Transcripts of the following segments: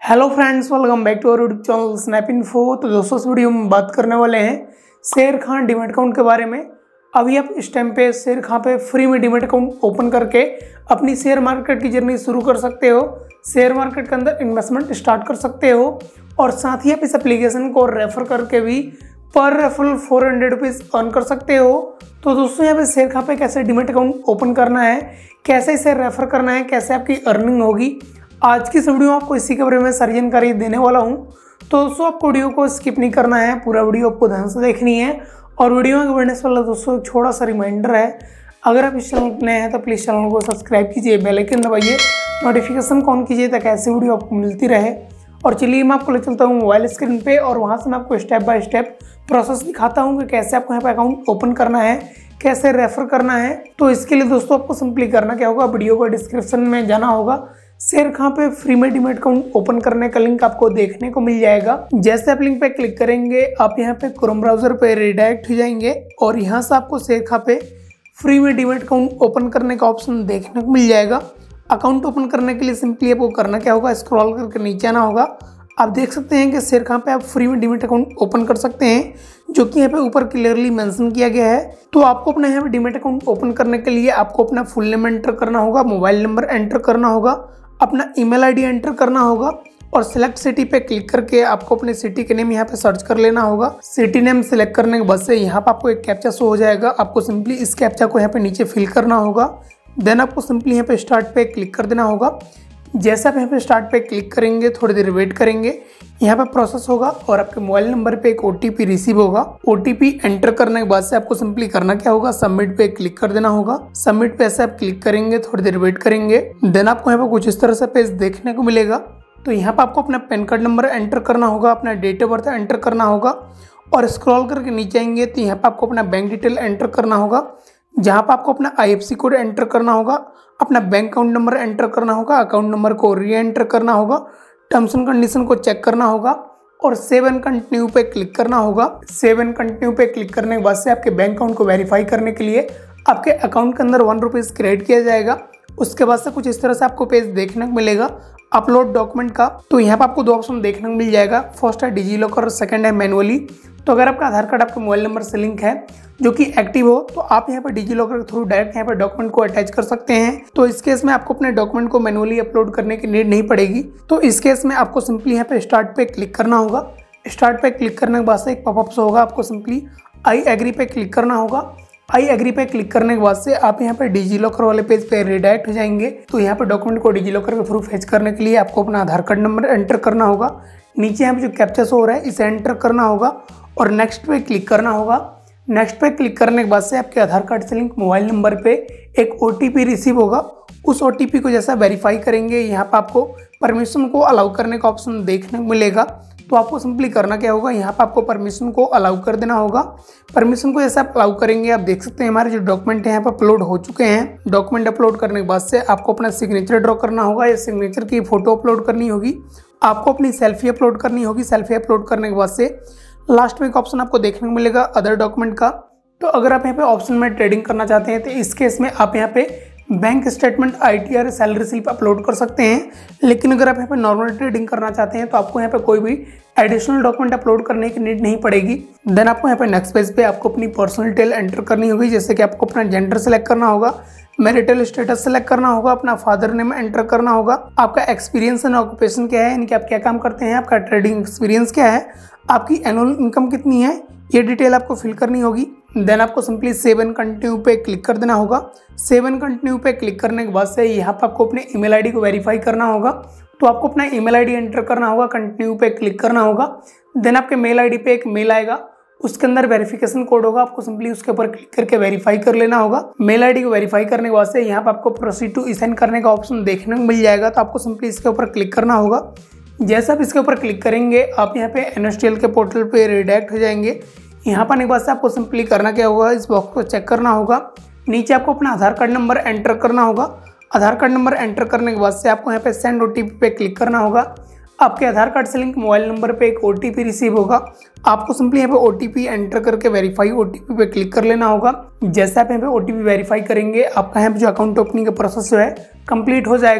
Hello friends, welcome back to our YouTube channel snap info. तो दोस्तों, इस video में बात करने वाले हैं शेर खां डीमैट अकाउंट के बारे में। अभी आप इस टाइम पे शेर खां पे फ्री में डीमैट अकाउंट ओपन करके अपनी शेयर मार्केट की जर्नी शुरू कर सकते हो। शेयर मार्केट के अंदर इन्वेस्टमेंट स्टार्ट कर सकते हो और साथ ही आप इस एप्लीकेशन को रेफर करके भी पर रेफरल 400 रुपीज़ अर्न कर सकते हो। तो दोस्तों, यहाँ पे शेर खां पे कैसे डीमैट अकाउंट ओपन करना है, कैसे इसे रेफर करना है, कैसे आपकी अर्निंग होगी, आज की इस वीडियो में आपको इसी के बारे में सारी जानकारी देने वाला हूं। तो दोस्तों, आपको वीडियो को स्किप नहीं करना है, पूरा वीडियो आपको ध्यान से देखनी है। और वीडियो में बढ़ने से पहले दोस्तों एक छोटा सा रिमाइंडर है, अगर आप इस चैनल पर नए हैं तो प्लीज़ चैनल को सब्सक्राइब कीजिए, बेल आइकन दबाइए, नोटिफिकेशन ऑन कीजिए ताकि ऐसी वीडियो आपको मिलती रहे। और चलिए मैं आपको ले चलता हूँ मोबाइल स्क्रीन पे और वहाँ से मैं आपको स्टेप बाय स्टेप प्रोसेस दिखाता हूँ कि कैसे आपको यहाँ पे अकाउंट ओपन करना है, कैसे रेफर करना है। तो इसके लिए दोस्तों आपको सिंपली करना क्या होगा, वीडियो को डिस्क्रिप्शन में जाना होगा। शेर खां पे फ्री में डीमैट अकाउंट ओपन करने का लिंक आपको देखने को मिल जाएगा। जैसे आप लिंक पे क्लिक करेंगे, आप यहाँ पे क्रोम ब्राउजर पे रिडायरेक्ट हो जाएंगे और यहाँ से आपको शेर खां पे फ्री में डीमैट अकाउंट ओपन करने का ऑप्शन देखने को मिल जाएगा। अकाउंट ओपन करने के लिए सिंपली आपको करना क्या होगा, स्क्रॉल करके नीचे आना होगा। आप देख सकते हैं कि शेर खां पे आप फ्री में डीमैट अकाउंट ओपन कर सकते हैं, जो कि यहाँ पे ऊपर क्लियरली मेंशन किया गया है। तो आपको अपना यहाँ पे डीमैट अकाउंट ओपन करने के लिए आपको अपना फुल नेम एंटर करना होगा, मोबाइल नंबर एंटर करना होगा, अपना ईमेल आईडी एंटर करना होगा और सिलेक्ट सिटी पे क्लिक करके आपको अपने सिटी के नेम यहाँ पे सर्च कर लेना होगा। सिटी नेम सिलेक्ट करने के बाद से यहाँ पे आपको एक कैप्चा शो हो जाएगा। आपको सिंपली इस कैप्चा को यहाँ पे नीचे फिल करना होगा। देन आपको सिंपली यहाँ पे स्टार्ट पे क्लिक कर देना होगा। जैसे आप यहाँ पे स्टार्ट पे क्लिक करेंगे, थोड़ी देर वेट करेंगे, यहाँ पे प्रोसेस होगा और आपके मोबाइल नंबर पे एक OTP रिसीव होगा। OTP एंटर करने के बाद से आपको सिंपली करना क्या होगा, सबमिट पे क्लिक कर देना होगा। सबमिट पे ऐसे आप क्लिक करेंगे, थोड़ी देर वेट करेंगे, देन आपको यहाँ पे कुछ इस तरह से पेज देखने को मिलेगा। तो यहाँ पे आपको अपना पैन कार्ड नंबर एंटर करना होगा, अपना डेट ऑफ बर्थ एंटर करना होगा और स्क्रॉल करके नीचे आएंगे तो यहाँ पे आपको अपना बैंक डिटेल एंटर करना होगा, जहाँ पर आपको अपना IFSC कोड एंटर करना होगा, अपना बैंक अकाउंट नंबर एंटर करना होगा, अकाउंट नंबर को री एंटर करना होगा, टर्म्स एंड कंडीशन को चेक करना होगा और सेव एंड कंटिन्यू पे क्लिक करना होगा। सेव एंड कंटिन्यू पे क्लिक करने के बाद से आपके बैंक अकाउंट को वेरीफाई करने के लिए आपके अकाउंट के अंदर 1 रुपीज़ क्रेडिट किया जाएगा। उसके बाद से कुछ इस तरह से आपको पेज देखने को मिलेगा अपलोड डॉक्यूमेंट का। तो यहाँ पर आपको 2 ऑप्शन देखने को मिल जाएगा, फर्स्ट है डिजी लॉकर और सेकंड है मैनुअली। तो अगर आपका आधार कार्ड आपके मोबाइल नंबर से लिंक है जो कि एक्टिव हो, तो आप यहाँ पर डिजी लॉकर के थ्रू डायरेक्ट यहाँ पर डॉक्यूमेंट को अटैच कर सकते हैं। तो इस केस में आपको अपने डॉक्यूमेंट को मैनुअली अपलोड करने की नीड नहीं पड़ेगी। तो इस केस में आपको सिंपली यहाँ पे स्टार्ट पे क्लिक करना होगा। स्टार्ट पे क्लिक करने के बाद से एक पॉपअप होगा, आपको सिंपली आई एग्री पे क्लिक करना होगा। आई एग्री पे क्लिक करने के बाद से आप यहाँ पे डिजी लॉकर वाले पेज पे रिडायरेक्ट हो जाएंगे। तो यहाँ पे डॉक्यूमेंट को डिजी लॉकर के थ्रू फेच करने के लिए आपको अपना आधार कार्ड नंबर एंटर करना होगा, नीचे यहाँ पे जो कैप्चा शो हो रहा है इसे एंटर करना होगा और नेक्स्ट पे क्लिक करना होगा। नेक्स्ट पे क्लिक करने के बाद से आपके आधार कार्ड से लिंक मोबाइल नंबर पे एक OTP रिसीव होगा। उस OTP को जैसा वेरीफाई करेंगे, यहाँ पे आपको परमिशन को अलाउ करने का ऑप्शन देखने को मिलेगा। तो आपको सिंपली करना क्या होगा, यहाँ पे आपको परमिशन को अलाउ कर देना होगा। परमिशन को जैसे आप अलाउ करेंगे, आप देख सकते हैं हमारे जो डॉक्यूमेंट है यहाँ पे अपलोड हो चुके हैं। डॉक्यूमेंट अपलोड करने के बाद से आपको अपना सिग्नेचर ड्रॉ करना होगा या सिग्नेचर की फोटो अपलोड करनी होगी, आपको अपनी सेल्फी अपलोड करनी होगी। सेल्फी अपलोड करने के बाद से लास्ट में एक ऑप्शन आपको देखने को मिलेगा अदर डॉक्यूमेंट का। तो अगर आप यहाँ पे ऑप्शन में ट्रेडिंग करना चाहते हैं तो इस केस में आप यहाँ पे bank statement, ITR, salary slip upload कर सकते हैं। लेकिन अगर आप यहाँ पे नॉर्मल ट्रेडिंग करना चाहते हैं तो आपको यहाँ पे कोई भी एडिशनल डॉक्यूमेंट अपलोड करने की नीड नहीं पड़ेगी। देन आपको यहाँ पे नेक्स्ट पेज पे आपको अपनी पर्सनल डिटेल एंटर करनी होगी, जैसे कि आपको अपना जेंडर सेलेक्ट करना होगा, मैरिटल स्टेटस सेलेक्ट करना होगा, अपना फादर नेम एंटर करना होगा, आपका एक्सपीरियंस एंड ऑक्यूपेशन क्या है, यानी कि आप क्या काम करते हैं, आपका ट्रेडिंग एक्सपीरियंस क्या है, आपकी एनुअल इनकम कितनी है, ये डिटेल आपको फिल करनी होगी। देन आपको सिंपली सेव एंड कंटिन्यू पे क्लिक कर देना होगा। सेव एंड कंटिन्यू पे क्लिक करने के बाद से यहाँ पर आपको अपने ईमेल आईडी को वेरीफाई करना होगा। तो आपको अपना ईमेल आईडी एंटर करना होगा, कंटिन्यू पे क्लिक करना होगा। देन आपके मेल आईडी पे एक मेल आएगा, उसके अंदर वेरिफिकेशन कोड होगा, आपको सिंपली उसके ऊपर क्लिक करके वेरीफाई कर लेना होगा। मेल आईडी को वेरीफाई करने के बाद से यहाँ पर आपको प्रोसीड टू असाइन करने का ऑप्शन देखने को मिल जाएगा। तो आपको सिंपली इसके ऊपर क्लिक करना होगा। जैसे आप इसके ऊपर क्लिक करेंगे, आप यहाँ पे NSDL के पोर्टल पे रिडायरेक्ट हो जाएंगे। यहाँ पर आने के बाद से आपको सिंपली करना क्या होगा, इस बॉक्स को चेक करना होगा। नीचे आपको अपना आधार कार्ड नंबर एंटर करना होगा। आधार कार्ड नंबर एंटर करने के बाद से आपको यहाँ पे सेंड OTP पे क्लिक करना होगा। आपके आधार कार्ड से लिंक मोबाइल नंबर पे एक OTP रिसीव होगा। आपको सिंपली यहाँ पे OTP एंटर करके वेरीफाई OTP पे क्लिक कर लेना होगा। जैसे आप यहाँ पे OTP वेरीफाई करेंगे, आपका यहाँ पे जो अकाउंट ओपनिंग का प्रोसेस जो है कंप्लीट हो जाएगा।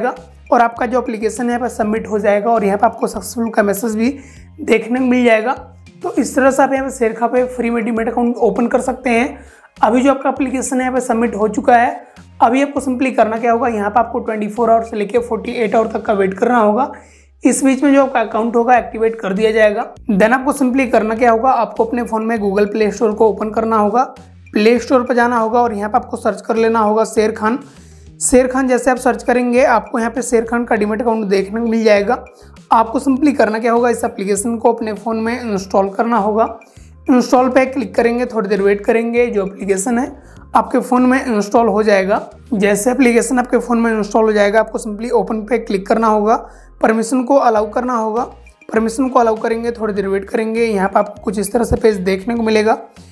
और आपका जो एप्लीकेशन है यहाँ पर सबमिट हो जाएगा और यहाँ पर आपको सक्सेसफुल का मैसेज भी देखने को मिल जाएगा। तो इस तरह से आप यहाँ पे शेरखा पे फ्री में डीमैट अकाउंट ओपन कर सकते हैं। अभी जो आपका एप्लीकेशन है यहाँ पे सबमिट हो चुका है। अभी आपको सिंपली करना क्या होगा, यहाँ पे आपको 24 आवर से लेकर 48 आवर तक का वेट करना होगा। इस बीच में जो आपका अकाउंट होगा एक्टिवेट कर दिया जाएगा। देन आपको सिंपली करना क्या होगा, आपको अपने फ़ोन में गूगल प्ले स्टोर को ओपन करना होगा। प्ले स्टोर पर जाना होगा और यहाँ पे आपको सर्च कर लेना होगा शेर खान। शेर खान जैसे आप सर्च करेंगे आपको यहाँ पे शेर खान का डीमैट अकाउंट देखने को मिल जाएगा। आपको सिंपली करना क्या होगा, इस एप्लीकेशन को अपने फ़ोन में इंस्टॉल करना होगा। इंस्टॉल पे क्लिक करेंगे, थोड़ी देर वेट करेंगे, जो एप्लीकेशन है आपके फ़ोन में इंस्टॉल हो जाएगा। जैसे एप्लीकेशन आपके फ़ोन में इंस्टॉल हो जाएगा आपको सिंपली ओपन पे क्लिक करना होगा, परमिशन को अलाउ करना होगा। परमिशन को अलाउ करेंगे, थोड़ी देर वेट करेंगे, यहाँ पर आपको कुछ इस तरह से पेज देखने को मिलेगा,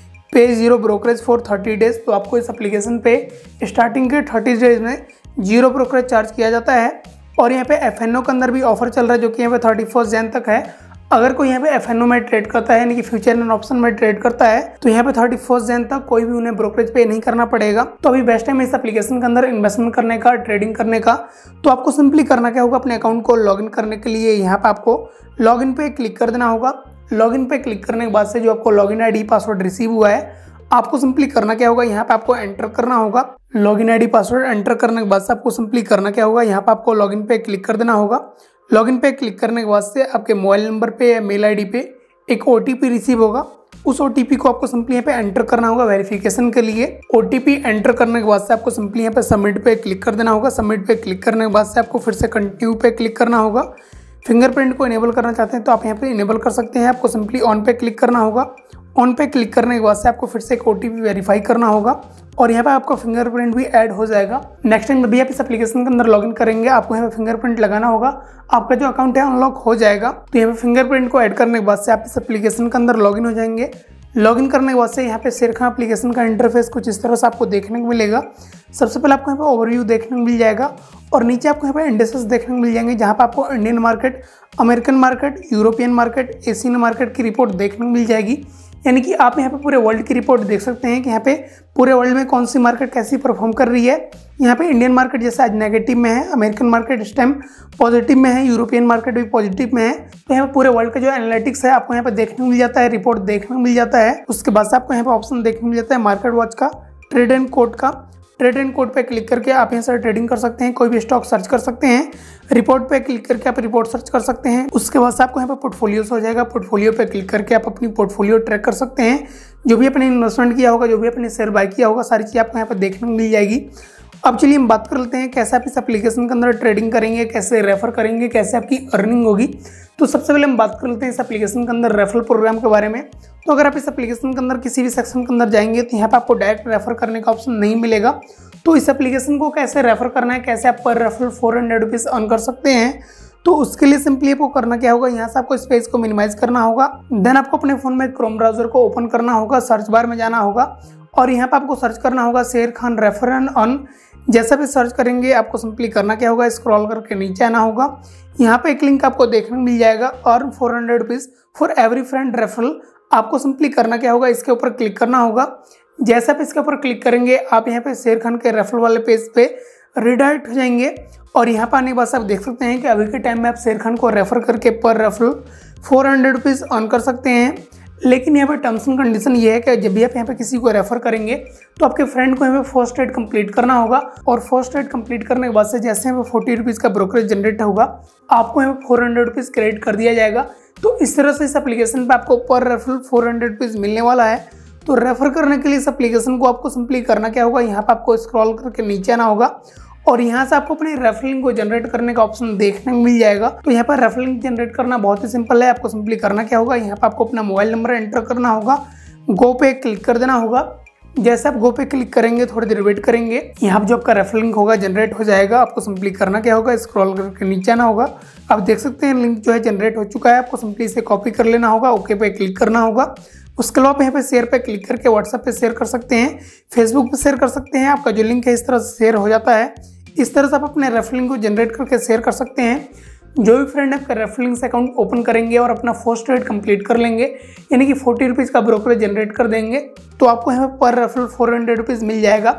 पे 0 ब्रोकरेज फॉर 30 डेज। तो आपको इस एप्लीकेशन पे स्टार्टिंग के 30 डेज में 0 ब्रोकरेज चार्ज किया जाता है। और यहाँ पे FNO के अंदर भी ऑफर चल रहा है जो कि यहाँ पे 31 जैन तक है। अगर कोई यहाँ पे FNO में ट्रेड करता है यानी कि फ्यूचर एंड ऑप्शन में ट्रेड करता है तो यहाँ पे 31 जैन तक कोई भी उन्हें ब्रोकरेज पे नहीं करना पड़ेगा। तो अभी बेस्ट टाइम इस एप्लीकेशन के अंदर इन्वेस्टमेंट करने का, ट्रेडिंग करने का। तो आपको सिंपली करना क्या होगा, अपने अकाउंट को लॉगिन करने के लिए यहाँ पे आपको लॉगिन पे क्लिक कर देना होगा। लॉगिन पे क्लिक करने के बाद से जो आपको लॉगिन ID पासवर्ड रिसीव हुआ है आपको सिंपली करना क्या होगा, यहाँ पे आपको एंटर करना होगा। लॉगिन ID पासवर्ड एंटर करने के बाद से आपको सिंपली करना क्या होगा, यहाँ पे आपको लॉगिन पे क्लिक कर देना होगा। लॉगिन पे क्लिक करने के बाद से आपके मोबाइल नंबर पे या मेल ID पे एक OTP रिसीव होगा। उस OTP को आपको सिंपली यहाँ पे एंटर करना होगा वेरिफिकेशन के लिए। OTP एंटर करने के बाद से आपको सिंपली यहाँ पे सबमिट पे क्लिक कर देना होगा। सबमिट पे क्लिक करने के बाद से आपको फिर से कंटिन्यू पे क्लिक करना होगा। फिंगरप्रिंट को इनेबल करना चाहते हैं तो आप यहाँ पे इनेबल कर सकते हैं। आपको सिंपली ऑन पे क्लिक करना होगा। ऑन पे क्लिक करने के बाद से आपको फिर से एक OTP वेरीफाई करना होगा और यहाँ पे आपका फिंगरप्रिंट भी ऐड हो जाएगा। नेक्स्ट टाइम जब भी आप इस एप्लीकेशन के अंदर लॉगिन करेंगे आपको यहाँ पे फिंगरप्रिंट लगाना होगा, आपका जो अकाउंट है अनलॉक हो जाएगा। तो यहाँ पे फिंगरप्रिंट को ऐड करने के बाद से आप इस एप्लीकेशन के अंदर लॉगिन हो जाएंगे। लॉगिन करने के बाद से यहाँ पे शेरखा एप्लीकेशन का इंटरफेस कुछ इस तरह से आपको देखने को मिलेगा। सबसे पहले आपको यहाँ पे ओवरव्यू देखने को मिल जाएगा और नीचे आपको यहाँ पे इंडेक्सेस देखने को मिल जाएंगे जहाँ पे आपको Indian market, American market, European market, Asian market की रिपोर्ट देखने को मिल जाएगी। यानी कि आप यहाँ पे पूरे वर्ल्ड की रिपोर्ट देख सकते हैं कि यहाँ पे पूरे वर्ल्ड में कौन सी मार्केट कैसी परफॉर्म कर रही है। यहाँ पे इंडियन मार्केट जैसे आज नेगेटिव में है, अमेरिकन मार्केट इस टाइम पॉजिटिव में है, यूरोपियन मार्केट भी पॉजिटिव में है। तो यहाँ पे पूरे वर्ल्ड का जो एनालिटिक्स है आपको यहाँ पे देखने को मिल जाता है, रिपोर्ट देखने को मिल जाता है। उसके बाद से आपको यहाँ पे ऑप्शन देखने को मिल जाता है मार्केट वॉच का, ट्रेड एंड कोड का। ट्रेड एंड कोड पे क्लिक करके आप यहाँ से ट्रेडिंग कर सकते हैं, कोई भी स्टॉक सर्च कर सकते हैं। रिपोर्ट पे क्लिक करके आप रिपोर्ट सर्च कर सकते हैं। उसके बाद से आपको यहाँ पे पोर्टफोलियोस हो जाएगा। पोर्टफोलियो पे क्लिक करके आप अपनी पोर्टफोलियो ट्रैक कर सकते हैं। जो भी आपने इन्वेस्टमेंट किया होगा, जो भी आपने शेयर बाय किया होगा, सारी चीज़ आपको यहाँ पे देखने को मिल जाएगी। अब चलिए हम बात कर लेते हैं कैसे आप इस एप्लीकेशन के अंदर ट्रेडिंग करेंगे, कैसे रेफर करेंगे, कैसे आपकी अर्निंग होगी। तो सबसे पहले हम बात कर लेते हैं इस एप्लीकेशन के अंदर रेफरल प्रोग्राम के बारे में। तो अगर आप इस एप्लीकेशन के अंदर किसी भी सेक्शन के अंदर जाएंगे तो यहाँ पे आपको डायरेक्ट रेफर करने का ऑप्शन नहीं मिलेगा। तो इस एप्लीकेशन को कैसे रेफर करना है, कैसे आप पर रेफरल 400 रुपीज़ अर्न कर सकते हैं, तो उसके लिए सिंपली आपको करना क्या होगा, यहाँ से आपको इस पेज को मिनिमाइज करना होगा। देन आपको अपने फ़ोन में क्रोम ब्राउजर को ओपन करना होगा, सर्च बार में जाना होगा और यहाँ पे आपको सर्च करना होगा शेर खान रेफर एंड अर्न। जैसा भी सर्च करेंगे आपको सिंपली करना क्या होगा, स्क्रॉल करके नीचे आना होगा। यहाँ पे एक लिंक आपको देखने को मिल जाएगा earn 400 rupees for every friend referral. आपको सिंपली करना क्या होगा, इसके ऊपर क्लिक करना होगा। जैसा आप इसके ऊपर क्लिक करेंगे आप यहाँ पे शेर खान के रेफरल वाले पेज पे रिडायरेक्ट हो जाएंगे और यहाँ पर आने के बाद आप देख सकते हैं कि अभी के टाइम में आप शेर खान को रेफर करके पर रेफरल 400 रुपीज़ अर्न कर सकते हैं। लेकिन यहाँ पे टर्म्स एंड कंडीशन ये है कि जब भी आप यहाँ पे किसी को रेफर करेंगे तो आपके फ्रेंड को यहाँ पे फर्स्ट एड कंप्लीट करना होगा और फर्स्ट एड कंप्लीट करने के बाद से जैसे यहाँ पे 40 रुपीज़ का ब्रोकरेज जनरेट होगा आपको यहाँ पे 400 रुपीज़ क्रेडिट कर दिया जाएगा। तो इस तरह से इस एप्लीकेशन पे आपको पर रेफरल 400 रुपीज़ मिलने वाला है। तो रेफर करने के लिए इस एप्लीकेशन को आपको सिंपली करना क्या होगा, यहाँ पे आपको स्क्रॉल करके नीचे आना होगा और यहाँ से आपको अपने रेफरलिंग को जनरेट करने का ऑप्शन देखने को मिल जाएगा। तो यहाँ पर रेफरलिंग जनरेट करना बहुत ही सिंपल है। आपको सिंपली करना क्या होगा, यहाँ पे आपको अपना मोबाइल नंबर एंटर करना होगा, गो पे क्लिक कर देना होगा। जैसे आप गो पे क्लिक करेंगे थोड़ी देर वेट करेंगे, यहाँ पर जो आपका रेफरलिंग होगा जनरेट हो जाएगा। आपको सिंपली करना क्या होगा, स्क्रॉल करके नीचे आना होगा। आप देख सकते हैं लिंक जो है जनरेट हो चुका है। आपको सिंपली इसे कॉपी कर लेना होगा, ओके पे क्लिक करना होगा। उसके अलावा आप यहाँ पे शेयर पे क्लिक करके व्हाट्सएप पे शेयर कर सकते हैं, फेसबुक पे शेयर कर सकते हैं। आपका जो लिंक है इस तरह से शेयर हो जाता है। इस तरह से आप अपने रेफरलिंग को जनरेट करके शेयर कर सकते हैं। जो भी फ्रेंड आपका रेफरलिंग से अकाउंट ओपन करेंगे और अपना फर्स्ट ट्रेड कंप्लीट कर लेंगे यानी कि 40 रुपीज़ का ब्रोकरेज जनरेट कर देंगे तो आपको यहाँ पर रेफरल 400 रुपीज़ मिल जाएगा।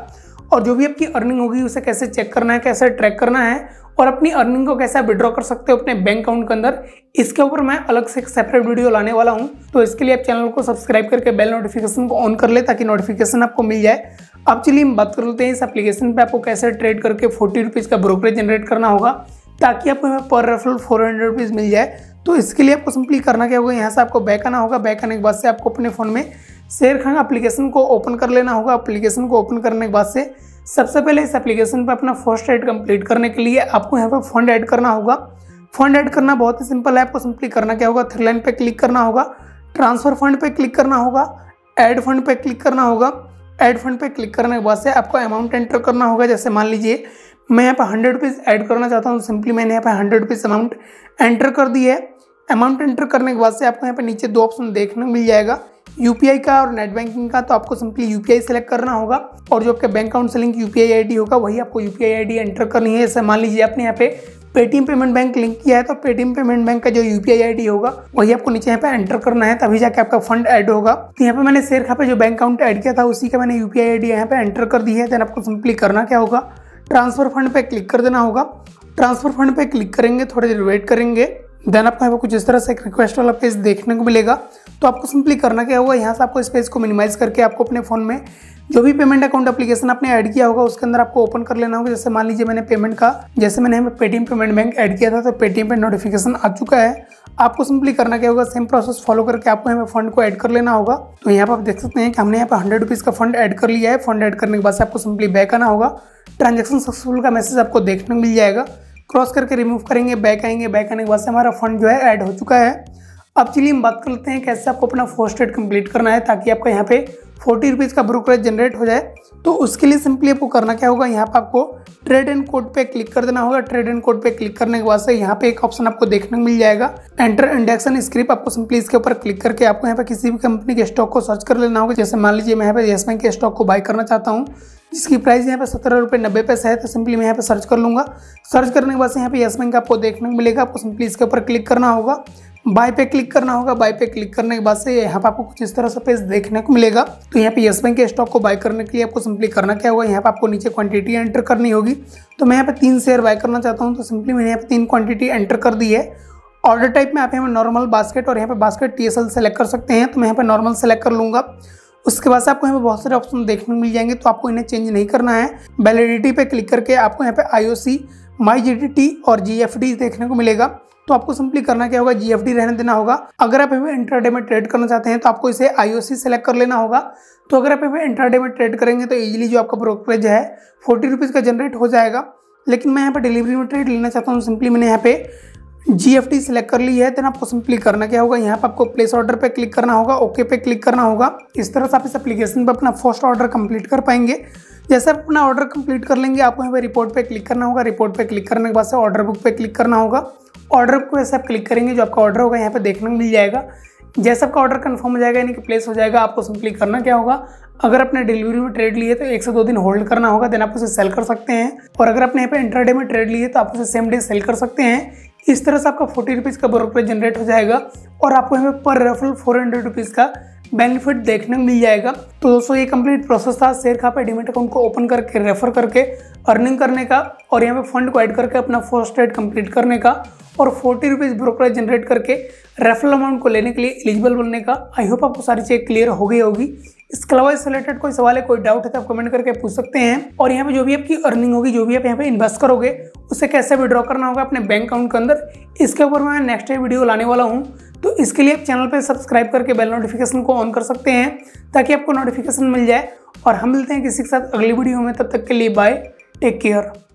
और जो भी आपकी अर्निंग होगी उसे कैसे चेक करना है, कैसे ट्रैक करना है और अपनी अर्निंग को कैसे विड्रॉ कर सकते हो अपने बैंक अकाउंट के अंदर, इसके ऊपर मैं अलग से एक सेपरेट वीडियो लाने वाला हूं। तो इसके लिए आप चैनल को सब्सक्राइब करके बेल नोटिफिकेशन को ऑन कर ले ताकि नोटिफिकेशन आपको मिल जाए। अब चलिए हम बात कर लेते हैं इस एप्लीकेशन पे आपको कैसे ट्रेड करके 40 रुपीज़ का ब्रोकरेज जनरेट करना होगा ताकि आपको पर रेफरल 400 रुपीज़ मिल जाए। तो इसके लिए आपको सिंपली करना क्या होगा, यहाँ से आपको बैक आना होगा। बैक आने के बाद से आपको अपने फ़ोन में शेर खान एप्लीकेशन को ओपन कर लेना होगा। एप्लीकेशन को ओपन करने के बाद से सबसे पहले इस एप्लीकेशन पर अपना फर्स्ट ट्रेड कंप्लीट करने के लिए आपको यहाँ पर फंड ऐड करना होगा। फंड ऐड करना बहुत ही सिंपल है। आपको सिंपली करना क्या होगा, थ्री लाइन पे क्लिक करना होगा, ट्रांसफर फंड पे क्लिक करना होगा, ऐड फंड पे क्लिक करना होगा। ऐड फंड पे क्लिक करने के बाद से आपको अमाउंट एंटर करना होगा। जैसे मान लीजिए मैं यहाँ पर 100 रुपीज़ ऐड करना चाहता हूँ, सिंपली मैंने यहाँ पर 100 रुपीज़ अमाउंट एंटर कर दी है। अमाउंट एंटर करने के बाद से आपको यहाँ पर नीचे दो ऑप्शन देखने को मिल जाएगा, यूपीआई का और नेट बैंकिंग का। तो आपको सिंपली यूपीआई सेलेक्ट करना होगा और जो आपके बैंक अकाउंट से लिंक यूपीआई आईडी होगा वही आपको यूपीआई आईडी एंटर करनी है। जैसे मान लीजिए आपने यहाँ पे पेटीएम पेमेंट बैंक लिंक किया है तो पेटीएम पेमेंट बैंक का जो यूपीआई आईडी होगा वही आपको नीचे यहाँ पे एंटर करना है, तभी जाके आपका फंड ऐड होगा। तो यहाँ पे मैंने शेर खां पे जो बैंक अकाउंट ऐड किया था उसी का मैंने यूपीआई आईडी यहाँ पे एंटर कर दी है। देन आपको सिंपली करना क्या होगा, ट्रांसफर फंड पे क्लिक कर देना होगा। ट्रांसफर फंड पे क्लिक करेंगे, थोड़ी देर वेट करेंगे, देन आपको यहाँ पे कुछ इस तरह से एक रिक्वेस्ट वाला पेज देखने को मिलेगा। तो आपको सिंपली करना क्या होगा, यहाँ से आपको इस पेज को मिनिमाइज करके आपको अपने फ़ोन में जो भी पेमेंट अकाउंट एप्लीकेशन आपने ऐड किया होगा उसके अंदर आपको ओपन कर लेना होगा। जैसे मान लीजिए मैंने पेमेंट का, जैसे मैंने पेटीएम पेमेंट बैंक ऐड किया था तो पेटीएम पे नोटिफिकेशन आ चुका है। आपको सिंपली करना क्या होगा, सेम प्रोसेस फॉलो करके आपको यहाँ पे फंड को ऐड कर लेना होगा। तो यहाँ पर आप देख सकते हैं कि हमने यहाँ पे 100 रुपीज़ का फंड ऐड कर लिया है। फंड ऐड करने के बाद से आपको सिंपली बैक आना होगा। ट्रांजेक्शन सक्सेसफुल का मैसेज आपको देखने को मिल जाएगा। क्रॉस करके रिमूव करेंगे, बैक आएंगे, बैक आने के बाद से हमारा फंड जो है ऐड हो चुका है। अब चलिए हम बात कर लेते हैं कैसे आपको अपना फर्स्ट ट्रेड कंप्लीट करना है ताकि आपका यहाँ पे 40 रुपीज़ का ब्रोकरेज जनरेट हो जाए। तो उसके लिए सिंपली आपको करना क्या होगा, यहाँ पे आपको ट्रेड एंड कोड पे क्लिक कर देना होगा। ट्रेड एंड कोड पे क्लिक करने के बाद से यहाँ पे एक ऑप्शन आपको देखने को मिल जाएगा, एंटर इंडेक्स एंड स्क्रिप्ट। आपको सिंपली इसके ऊपर क्लिक करके आपको यहाँ पे किसी भी कंपनी के स्टॉक को सर्च कर लेना होगा। जैसे मान लीजिए मैं यहाँ पे येस बैंक के स्टॉक को बाय करना चाहता हूँ जिसकी प्राइस यहाँ पे 17 रुपये 90 पैसे है। तो सिंपली मैं यहाँ पे सर्च कर लूँगा। सर्च करने के बाद से यहाँ पे येस बैंक आपको देखने को मिलेगा। आपको सिंपली इसके ऊपर क्लिक करना होगा, बाय पे क्लिक करना होगा। बाय पे क्लिक करने के बाद से यहाँ पे आपको कुछ इस तरह से पेज देखने को मिलेगा। तो यहाँ पे येस बैंक के स्टॉक को बाय करने के लिए आपको सिंपली करना क्या होगा, यहाँ पे आपको नीचे क्वांटिटी एंटर करनी होगी। तो मैं यहाँ पे 3 शेयर बाय करना चाहता हूँ तो सिंपली मैंने यहाँ पे 3 क्वांटिटी एंटर कर दी है। ऑर्डर टाइप में आप यहाँ पे नॉर्मल बास्केट और यहाँ पे बास्केट TSL सेलेक्ट कर सकते हैं। तो मैं यहाँ पे नॉर्मल सेलेक्ट कर लूँगा। उसके बाद से आपको यहाँ पे बहुत सारे ऑप्शन देखने को मिल जाएंगे तो आपको इन्हें चेंज नहीं करना है। वैलिडिटी पे क्लिक करके आपको यहाँ पे IOC, MyGDT और GFD देखने को मिलेगा। तो आपको सिंपली करना क्या होगा, GFD रहने देना होगा। अगर आप इंट्राडे में ट्रेड करना चाहते हैं तो आपको इसे IOC सेलेक्ट कर लेना होगा। तो अगर आप इंट्राडे में ट्रेड करेंगे तो इजीली जो आपका ब्रोकरेज है 40 रुपीज़ का जनरेट हो जाएगा। लेकिन मैं यहाँ पे डिलीवरी में ट्रेड लेना चाहता हूँ, सिंपली मैंने यहाँ पे GFD सेलेक्ट कर ली है। देन आपको सिंपली करना क्या होगा, यहाँ पे आपको प्लेस ऑर्डर पे क्लिक करना होगा, ओके पे क्लिक करना होगा। इस तरह से आप इस एप्लीकेशन पे अपना फर्स्ट ऑर्डर कंप्लीट कर पाएंगे। जैसे आप अपना ऑर्डर कंप्लीट कर लेंगे आपको यहाँ पे रिपोर्ट पे क्लिक करना होगा। रिपोर्ट पे क्लिक करने के बाद से ऑर्डर बुक पे क्लिक करना होगा। ऑर्डर बुक पे वैसे आप क्लिक करेंगे जो आपका ऑर्डर होगा यहाँ पे देखने को मिल जाएगा। जैसे आपका ऑर्डर कंफर्म हो जाएगा यानी कि प्लेस हो जाएगा, आपको सिंपली करना क्या होगा, अगर आपने डिलीवरी में ट्रेड लिए तो 1 से 2 दिन होल्ड करना होगा, देन आप उसे सेल कर सकते हैं। और अगर आपने यहाँ पे इंट्राडे में ट्रेड लिए तो आप उसे सेम डे सेल कर सकते हैं। इस तरह से आपका 40 रुपीज़ का ब्रोकरेज जनरेट हो जाएगा और आपको यहाँ पे पर रेफरल 400 रुपीज़ का बेनिफिट देखने को मिल जाएगा। तो दोस्तों ये कंप्लीट प्रोसेस था शेर खां पे डीमैट अकाउंट को ओपन करके रेफर करके अर्निंग करने का और यहाँ पे फंड को ऐड करके अपना फर्स्ट ट्रेड कंप्लीट करने का और 40 रुपीज़ ब्रोकरेज जनरेट करके रेफरल अमाउंट को लेने के लिए एलिजिबल बनने का। आई होप आपको सारी चीज़ क्लियर हो गई होगी। इसके अलावा इससे रिलेटेड कोई सवाल है, कोई डाउट है तो आप कमेंट करके पूछ सकते हैं। और यहाँ पे जो भी आपकी अर्निंग होगी, जो भी आप यहाँ पे इन्वेस्ट करोगे उसे कैसे विड्रॉ करना होगा अपने बैंक अकाउंट के अंदर, इसके ऊपर मैं नेक्स्ट वीडियो लाने वाला हूँ। तो इसके लिए आप चैनल पे सब्सक्राइब करके बेल नोटिफिकेशन को ऑन कर सकते हैं ताकि आपको नोटिफिकेशन मिल जाए। और हम मिलते हैं किसी के साथ अगली वीडियो में, तब तक के लिए बाय, टेक केयर।